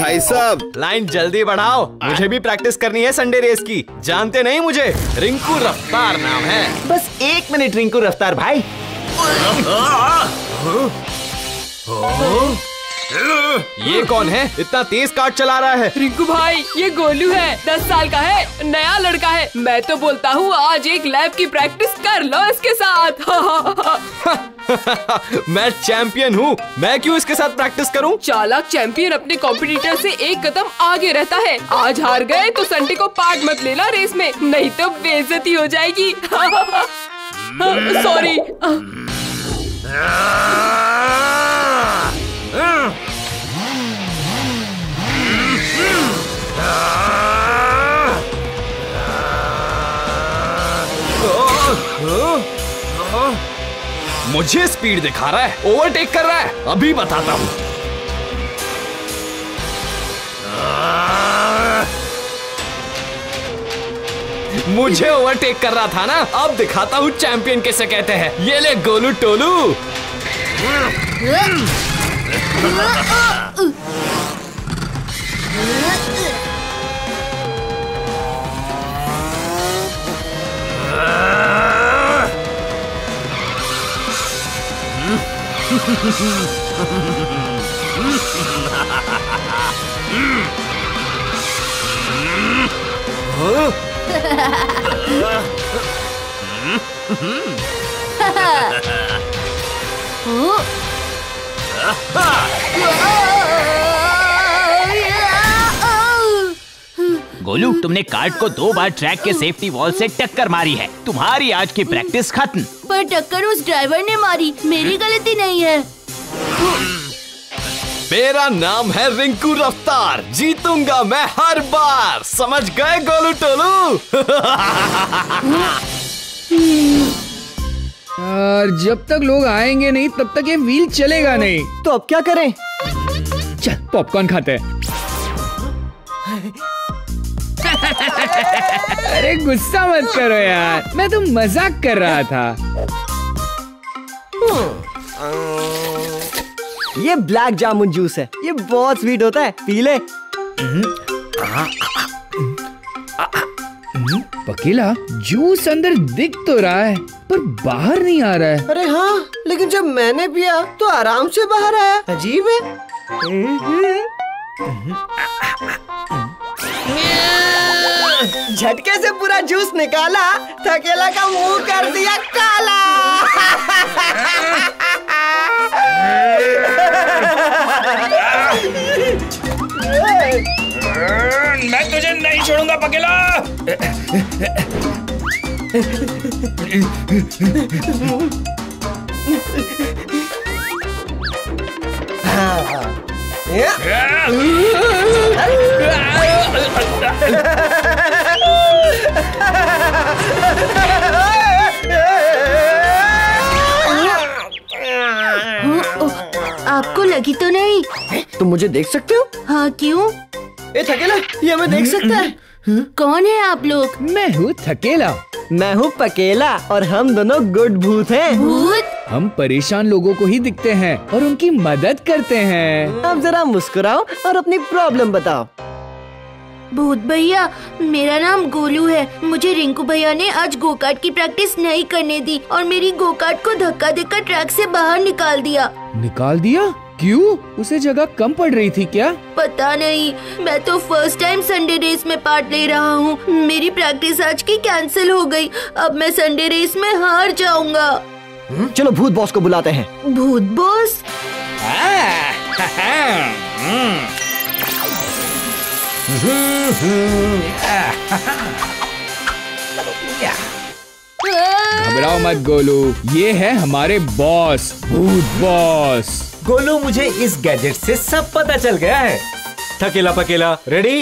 भाई साहब। लाइन जल्दी बढ़ाओ, मुझे भी प्रैक्टिस करनी है संडे रेस की। जानते नहीं मुझे, रिंकू रफ्तार नाम है। बस 1 मिनट रिंकू रफ्तार भाई। ये कौन है, इतना तेज कार चला रहा है? रिंकू भाई, ये गोलू है, 10 साल का है, नया लड़का है। मैं तो बोलता हूँ आज एक लैप की प्रैक्टिस कर लो इसके साथ। मैं चैंपियन हूँ, मैं क्यों इसके साथ प्रैक्टिस करूँ? चालाक चैंपियन अपने कॉम्पिटिटर से 1 कदम आगे रहता है। आज हार गए तो संडे को पार्ट मत लेना रेस में, नहीं तो बेइज्जती हो जाएगी। सॉरी। मुझे स्पीड दिखा रहा है, ओवरटेक कर रहा है, अभी बताता हूँ। मुझे ओवरटेक कर रहा था ना, अब दिखाता हूँ चैंपियन किसे कहते हैं। ये ले गोलू टोलू। गोलू, तुमने कार्ट को 2 बार ट्रैक के सेफ्टी वॉल से टक्कर मारी है। तुम्हारी आज की प्रैक्टिस खत्म। पर टक्कर उस ड्राइवर ने मारी, मेरी गलती नहीं है। मेरा नाम है रिंकू रफ्तार, जीतूंगा मैं हर बार, समझ गए गोलू टोलू? और जब तक लोग आएंगे नहीं तब तक ये व्हील चलेगा नहीं। तो अब क्या करें? चल पॉपकॉर्न खाते हैं। अरे गुस्सा मत करो यार, मैं तो मजाक कर रहा था। ये ब्लैक जामुन जूस है, ये बहुत स्वीट होता है, पी ले। पकीला, जूस अंदर दिख तो रहा है पर बाहर नहीं आ रहा है। अरे हाँ, लेकिन जब मैंने पिया तो आराम से बाहर आया। अजीब है। झटके से पूरा जूस निकाला, थकेला का मुंह कर दिया काला। मैं तुझे नहीं छोड़ूंगा पकेला। आपको लगी तो नहीं? तुम मुझे देख सकते हो? हाँ, क्यों? ए थकेला, ये हमें देख सकता है। कौन है आप लोग? मैं हूँ थकेला। मैं हूँ पकेला और हम दोनों गुड भूत हैं। भूत? हम परेशान लोगों को ही दिखते हैं और उनकी मदद करते हैं। अब जरा मुस्कुराओ और अपनी प्रॉब्लम बताओ। भूत भैया, मेरा नाम गोलू है। मुझे रिंकू भैया ने आज गोकार्ट की प्रैक्टिस नहीं करने दी और मेरी गोकार्ट को धक्का देकर ट्रैक से बाहर निकाल दिया। निकाल दिया? क्यों? उसे जगह कम पड़ रही थी क्या? पता नहीं, मैं तो फर्स्ट टाइम संडे रेस में पार्ट ले रहा हूँ। मेरी प्रैक्टिस आज की कैंसिल हो गई। अब मैं संडे रेस में हार जाऊंगा। चलो भूत बॉस को बुलाते हैं। भूत बॉस? घबराओ मत गोलू, ये है हमारे बॉस, भूत बॉस। गोलू, मुझे इस गैजेट से सब पता चल गया है। थकेला पकेला रेडी?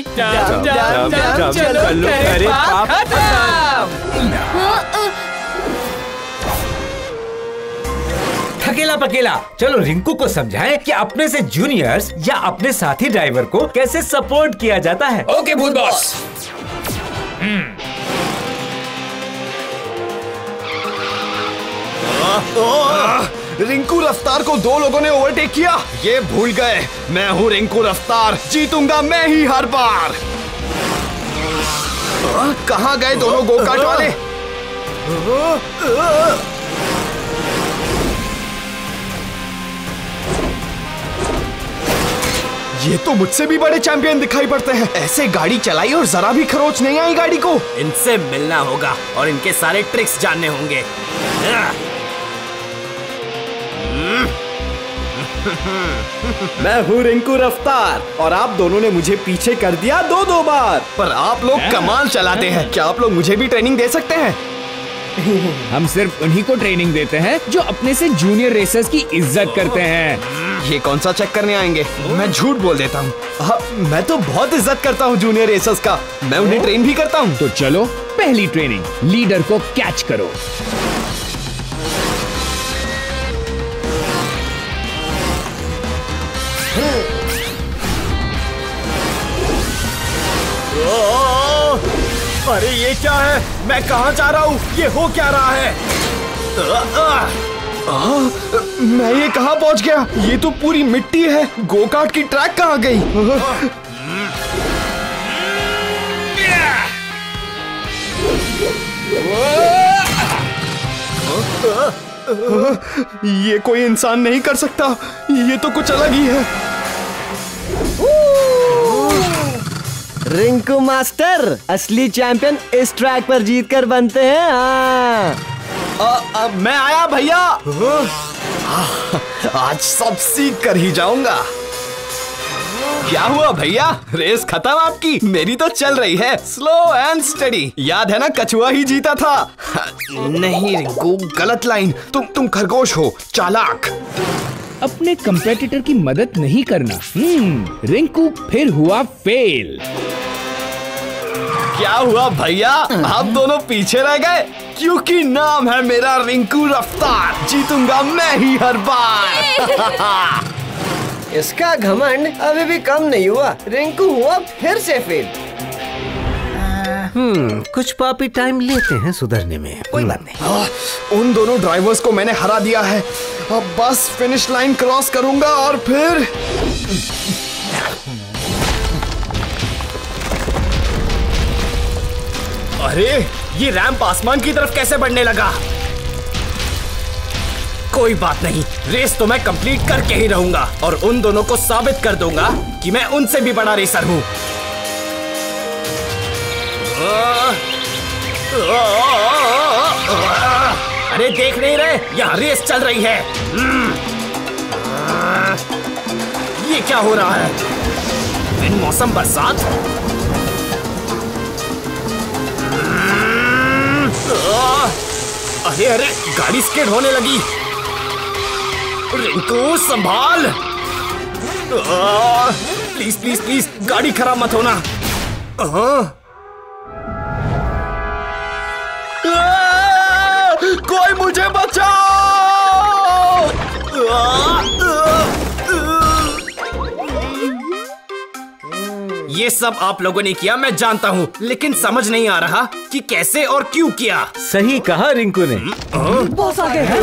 थकेला पकेला, चलो रिंकू को समझाएं कि अपने से जूनियर्स या अपने साथी ड्राइवर को कैसे सपोर्ट किया जाता है। ओके भूत बॉस। रिंकू रफ्तार को दो लोगों ने ओवरटेक किया। ये भूल गए, मैं हूँ रिंकू रफ्तार, जीतूंगा मैं ही हर बार। कहाँ गए दोनों गोकार्ट वाले? ये तो मुझसे भी बड़े चैंपियन दिखाई पड़ते हैं। ऐसे गाड़ी चलाई और जरा भी खरोच नहीं आई गाड़ी को। इनसे मिलना होगा और इनके सारे ट्रिक्स जानने होंगे। मैं हूँ रिंकू रफ्तार और आप दोनों ने मुझे पीछे कर दिया दो बार। पर आप लोग कमाल चलाते हैं। क्या आप लोग मुझे भी ट्रेनिंग दे सकते हैं? हम सिर्फ उन्हीं को ट्रेनिंग देते हैं जो अपने से जूनियर रेसर्स की इज्जत करते हैं। ये कौन सा चेक करने आएंगे? मैं झूठ बोल देता हूँ। मैं तो बहुत इज्जत करता हूँ जूनियर रेसर्स का। मैं उन्हें ट्रेन भी करता हूँ। तो चलो पहली ट्रेनिंग, लीडर को कैच करो। अरे ये क्या है? मैं कहाँ जा रहा हूँ? ये हो क्या रहा है? मैं ये कहाँ पहुँच गया? ये तो पूरी मिट्टी है। गोकार्ट की ट्रैक कहाँ गई? ये कोई इंसान नहीं कर सकता। ये तो कुछ अलग ही है। रिंकू मास्टर, असली चैंपियन इस ट्रैक पर जीतकर बनते हैं। मैं आया भैया। आज सब सीख कर ही जाऊंगा। क्या हुआ भैया? रेस खत्म आपकी? मेरी तो चल रही है, स्लो एंड स्टडी। याद है ना, कछुआ ही जीता था। नहीं रिंकू, गलत लाइन। तुम खरगोश हो, चालाक। अपने कंपेटिटर की मदद नहीं करना। रिंकू फिर हुआ फेल। क्या हुआ भैया? आप दोनों पीछे रह गए? क्योंकि नाम है मेरा रिंकू रफ्तार, जीतूंगा मैं ही हर बार। इसका घमंड अभी भी कम नहीं हुआ। रिंकू हुआ फिर से फेल। कुछ पापी टाइम लेते हैं सुधरने में, कोई बात नहीं। उन दोनों ड्राइवर्स को मैंने हरा दिया है। अब बस फिनिश लाइन क्रॉस करूंगा और फिर अरे ये रैंप आसमान की तरफ कैसे बढ़ने लगा? कोई बात नहीं, रेस तो मैं कंप्लीट करके ही रहूंगा और उन दोनों को साबित कर दूंगा कि मैं उनसे भी बड़ा रेसर हूं। अरे देख नहीं रहे, यहाँ रेस चल रही है। ये क्या हो रहा है? बिन मौसम बरसात? अरे अरे, गाड़ी स्किड होने लगी। रिंकू संभाल। प्लीज प्लीज प्लीज, गाड़ी खराब मत होना। कोई मुझे बचाओ। ये सब आप लोगों ने किया मैं जानता हूँ, लेकिन समझ नहीं आ रहा कि कैसे और क्यों किया। सही कहा रिंकू ने। बॉस आ गए।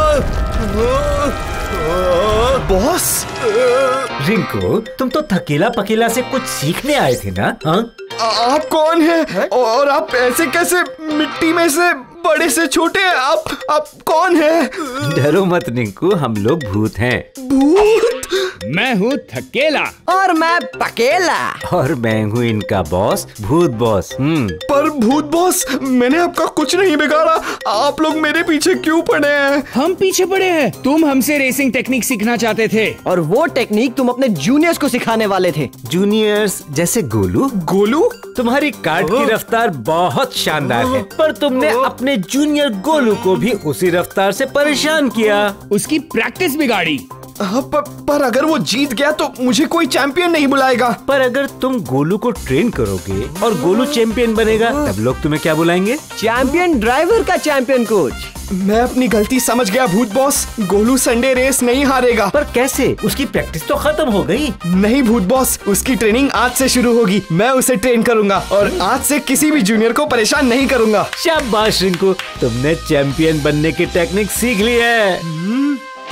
बॉस, रिंकू, तुम तो थकेला पकेला से कुछ सीखने आए थे ना? हाँ? आप कौन हैं? और आप ऐसे कैसे मिट्टी में से बड़े से छोटे? आप कौन हैं? डरो मत रिंकू, हम लोग भूत हैं। भूत? मैं हूँ थकेला। और मैं पकेला। और मैं हूँ इनका बॉस, भूत बॉस। पर भूत बॉस, मैंने आपका कुछ नहीं बिगाड़ा। आप लोग मेरे पीछे क्यों पड़े हैं? हम पीछे पड़े हैं? तुम हमसे रेसिंग टेक्निक सीखना चाहते थे और वो टेक्निक तुम अपने जूनियर्स को सिखाने वाले थे। जूनियर्स जैसे गोलू? गोलू? तुम्हारी कार्ट की रफ्तार बहुत शानदार है, पर तुमने अपने जूनियर गोलू को भी उसी रफ्तार से परेशान किया। उसकी प्रैक्टिस बिगाड़ी। पर अगर वो जीत गया तो मुझे कोई चैंपियन नहीं बुलाएगा। पर अगर तुम गोलू को ट्रेन करोगे और गोलू चैंपियन बनेगा, तब लोग तुम्हें क्या बुलाएंगे? चैंपियन ड्राइवर का चैंपियन कोच। मैं अपनी गलती समझ गया भूत बॉस। गोलू संडे रेस नहीं हारेगा। पर कैसे? उसकी प्रैक्टिस तो खत्म हो गई। नहीं भूत बॉस, उसकी ट्रेनिंग आज से शुरू होगी। मैं उसे ट्रेन करूंगा और आज से किसी भी जूनियर को परेशान नहीं करूंगा। शाबाश रिंकू, तुमने चैंपियन बनने की टेक्निक सीख ली है।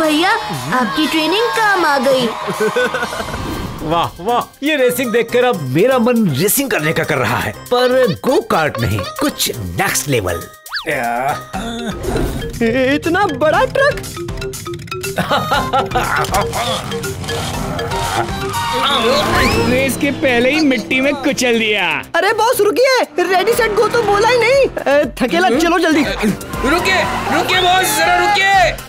भैया, आपकी ट्रेनिंग काम आ गई। वाह वाह, ये रेसिंग देखकर अब मेरा मन रेसिंग करने का कर रहा है, पर गो कार्ट नहीं, कुछ नेक्स्ट लेवल। इतना बड़ा ट्रक। रेस के पहले ही मिट्टी में कुचल दिया। अरे बॉस रुकिए, रेडी सेट गो तो बोला ही नहीं। थकेला, चलो जल्दी। रुकिए रुकिए बॉस, जरा रुकिए।